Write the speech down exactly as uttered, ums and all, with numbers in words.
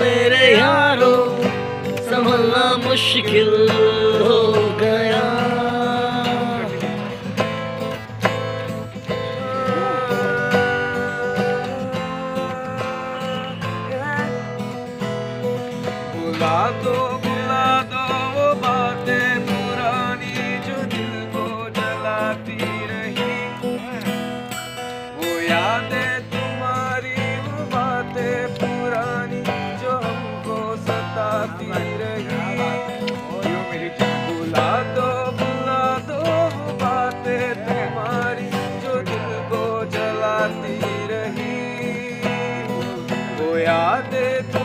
मेरे यारो संभलना मुश्किल हो गया। बुला दो बुला दो वो बातें पुरानी जो दिल को जलाती रही, वो यादें तुम्हारी वो बातें पुरानी जो हमको सताती रही। बुला दो बुला दो वो बातें तुम्हारी जो दिल को जलाती रही, वो यादें